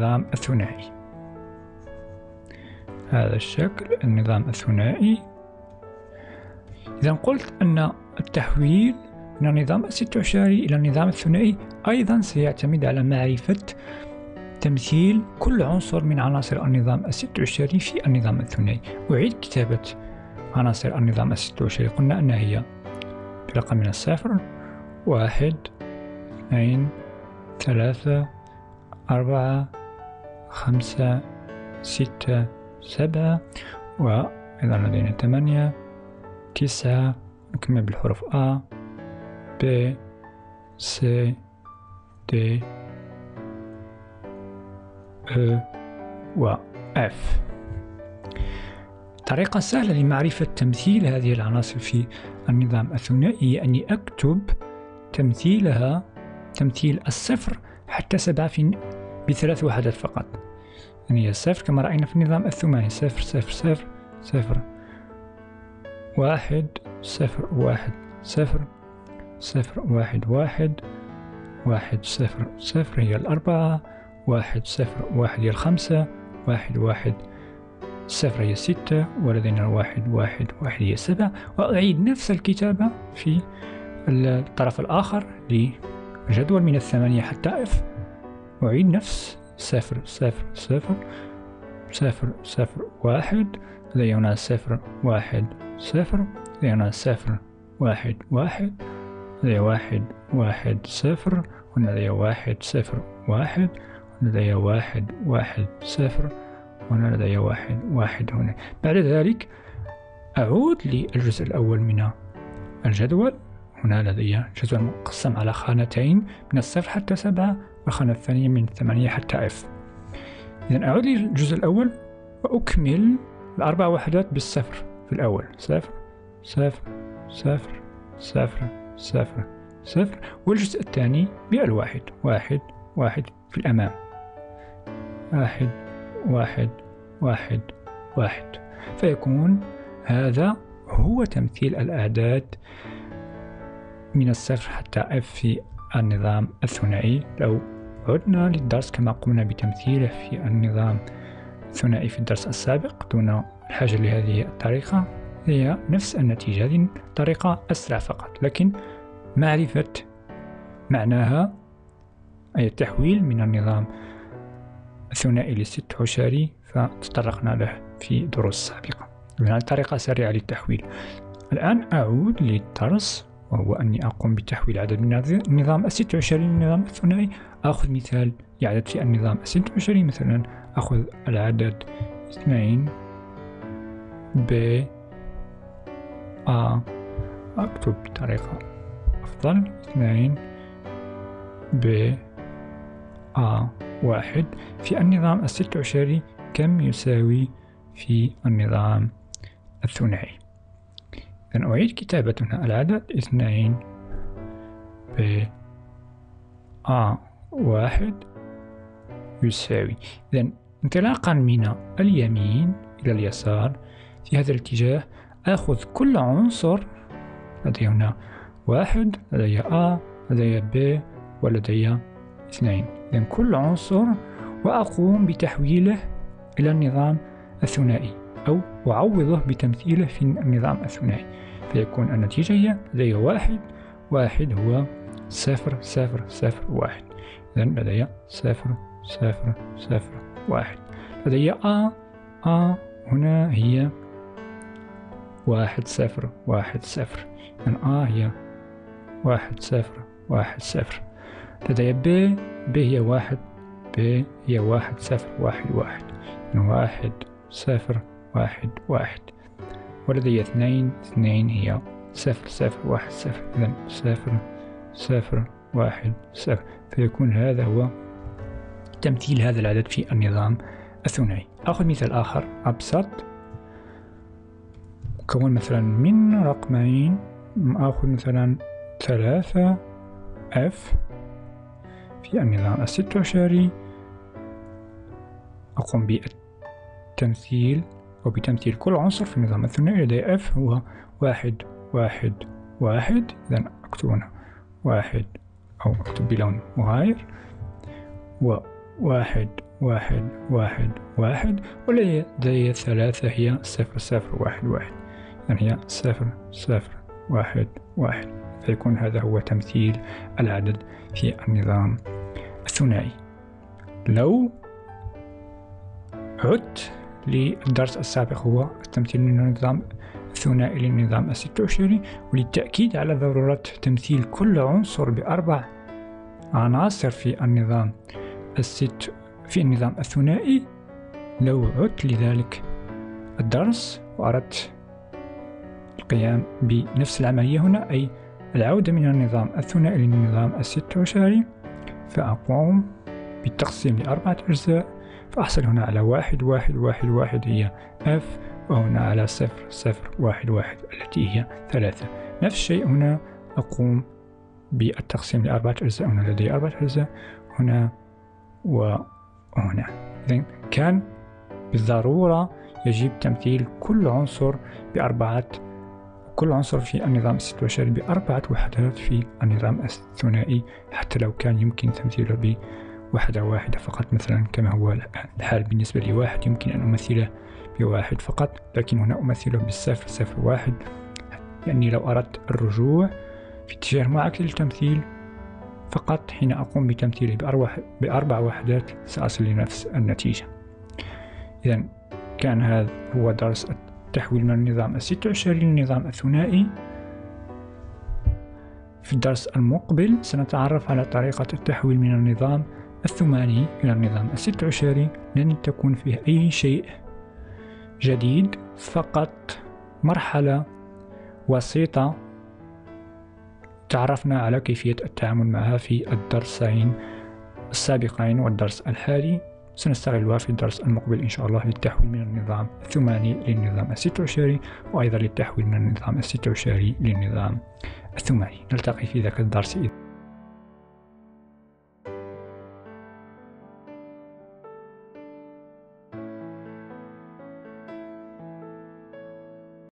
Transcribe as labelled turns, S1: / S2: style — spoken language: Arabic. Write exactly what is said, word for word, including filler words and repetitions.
S1: النظام الثنائي. هذا الشكل النظام الثنائي. إذا قلت أن التحويل من النظام الست عشري إلى النظام الثنائي أيضا سيعتمد على معرفة تمثيل كل عنصر من عناصر النظام الست عشري في النظام الثنائي. أعيد كتابة عناصر النظام الست عشري. قلنا أنها هي برقم من الصفر: واحد، اثنين، ثلاثة، أربعة، خمسة، ستة، سبعة، وأيضا لدينا ثمانية، تسعة. نكمل بالحروف A B C D E و F. طريقة سهلة لمعرفة تمثيل هذه العناصر في النظام الثنائي هي أني أكتب تمثيلها، تمثيل الصفر حتى سبعة في بثلاث وحدات فقط. يعني الصفر كما رأينا في النظام الثماني: صفر صفر صفر صفر، واحد صفر واحد صفر، صفر واحد واحد، واحد صفر صفر هي الأربعة، واحد صفر واحد هي الخمسة، واحد واحد صفر هي الستة، ولدينا الواحد واحد واحد هي السبعة. وأعيد نفس الكتابة في الطرف الآخر لجدول من الثمانية حتى F. أعيد نفس صفر صفر صفر صفر صفر واحد، لدي هنا صفر واحد صفر، لدي هنا صفر واحد واحد، لدي واحد واحد صفر، هنا لدي واحد صفر واحد، لدي واحد واحد صفر، وهنا لدي واحد واحد هنا. بعد ذلك أعود للجزء الأول من الجدول. هنا لدي جدول مقسم على خانتين من الصفر حتى سبعة، والخانة الثانية من ثمانية حتى F. إذن أعود للجزء الأول وأكمل الأربع وحدات بالصفر في الأول: صفر صفر صفر صفر صفر صفر، والجزء الثاني بالواحد: واحد واحد في الأمام، واحد واحد واحد واحد. فيكون هذا هو تمثيل الأعداد من الصفر حتى F في النظام الثنائي. لو عدنا للدرس كما قمنا بتمثيله في النظام الثنائي في الدرس السابق دون الحاجة لهذه الطريقة، هي نفس النتيجة، هذه طريقة أسرع فقط، لكن معرفة معناها أي التحويل من النظام الثنائي للست عشري فتطرقنا له في دروس سابقة. هذه طريقة سريعة للتحويل. الآن أعود للدرس، وهو أني أقوم بتحويل عدد من النظام الست عشري للنظام الثنائي. أخذ مثال يعدد في النظام الست عشري، مثلا أخذ العدد اثنين ب A، أكتب بطريقة أفضل: اثنين ب A واحد. في النظام الست عشري كم يساوي في النظام الثنائي؟ إذن أعيد كتابة هنا العدد اثنين ب A واحد يساوي. إذن انطلاقا من اليمين إلى اليسار في هذا الاتجاه أخذ كل عنصر، لدي هنا واحد، لدي A، لدي B، ولدي اثنين. إذن كل عنصر وأقوم بتحويله إلى النظام الثنائي، أو أعوضه بتمثيله في النظام الثنائي، فيكون النتيجة هي لدي واحد واحد هو صفر صفر صفر واحد. إذن لدي صفر صفر صفر واحد. لدي A A هنا هي واحد صفر واحد صفر، إذن A هي واحد صفر واحد صفر. لدي B B هي واحد، B هي واحد صفر واحد واحد، إذن واحد صفر واحد واحد. ولدي اثنين اثنين هي صفر صفر واحد صفر، إذن صفر صفر واحد صفر. فيكون هذا هو تمثيل هذا العدد في النظام الثنائي. أخذ مثال آخر أبسط، مكون مثلا من رقمين. أخذ مثلا ثلاثة F في النظام الست عشري. أقوم بالتمثيل أو بتمثيل كل عنصر في النظام الثنائي. لدي F هو واحد واحد واحد، إذن أكتب هنا واحد أو أكتب بلون مغاير، وواحد واحد واحد واحد، ولدي ثلاثة هي صفر صفر واحد واحد، إذن هي صفر صفر واحد واحد. فيكون هذا هو تمثيل العدد في النظام الثنائي. لو عدت للدرس السابق هو التمثيل من النظام الثنائي للنظام الستة عشري، وللتأكيد على ضرورة تمثيل كل عنصر بأربع عناصر في النظام الست في النظام الثنائي، لو عدت لذلك الدرس وأردت القيام بنفس العملية هنا، أي العودة من النظام الثنائي للنظام الستة عشري، فأقوم بالتقسيم لأربعة أجزاء، فأحصل هنا على واحد واحد واحد واحد هي F، وهنا على صفر صفر واحد واحد التي هي ثلاثة. نفس الشيء هنا أقوم بالتقسيم لأربعة أجزاء، هنا لدي أربعة أجزاء هنا وهنا. إذن كان بالضرورة يجب تمثيل كل عنصر بأربعة كل عنصر في النظام الستة عشري بأربعة وحدات في النظام الثنائي، حتى لو كان يمكن تمثيله بوحدة واحدة فقط، مثلا كما هو الحال بالنسبة لواحد يمكن أن أمثله بواحد فقط، لكن هنا أمثله بالصفر صفر واحد، يعني لو أردت الرجوع في اتجاه معاكس للتمثيل فقط حين أقوم بتمثيله بأربع وحدات سأصل لنفس النتيجة. إذن كان هذا هو درس التحويل من النظام الستة عشري للنظام الثنائي. في الدرس المقبل سنتعرف على طريقة التحويل من النظام الثماني إلى النظام الستة عشري، لن تكون فيه أي شيء جديد، فقط مرحلة وسيطة تعرفنا على كيفية التعامل معها في الدرسين السابقين والدرس الحالي، سنستغلها في الدرس المقبل إن شاء الله للتحويل من النظام الثماني للنظام الستة عشري، وأيضا للتحويل من النظام الستة عشري للنظام الثماني. نلتقي في ذاك الدرس.